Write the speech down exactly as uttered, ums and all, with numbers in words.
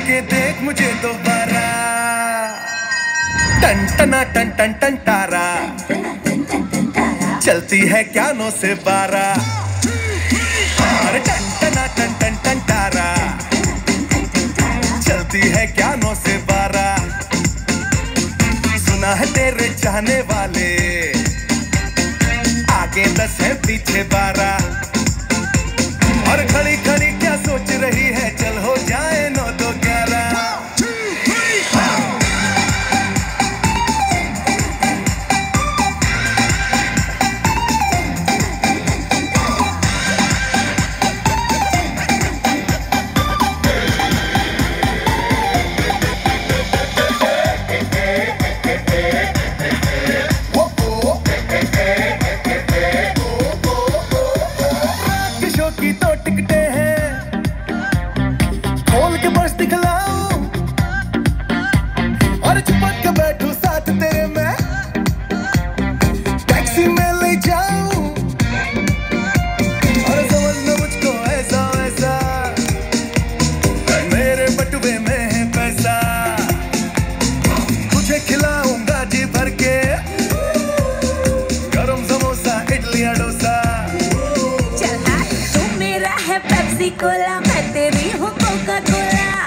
के देख मुझे दोबारा। टन टना टन टन टन तारा, चलती है क्या नौ से बारह। अरे टन टना टन टन टन तारा, चलती है क्या नौ से बारह। सुना है तेरे चाहने वाले, आगे दस है पीछे बारह। और खड़ी खड़ी क्या सोच रही है, चल हो जाए नौ दो ग्यारह। की तो टिकटे हैं, खोल के बस दिखलाऊं और चिपक के बैठूं साथ तेरे मैं, टैक्सी में ले जाऊं और समझना मुझको ऐसा वैसा, मेरे बटुए में है पैसा। तुझे खिलाऊंगा जी भर के, गरम समोसा इडली डोसा। पेप्सी कोला मैं तेरी हूँ कोका कोला।